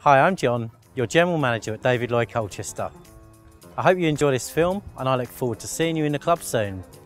Hi, I'm John, your General Manager at David Lloyd Colchester. I hope you enjoy this film and I look forward to seeing you in the club soon.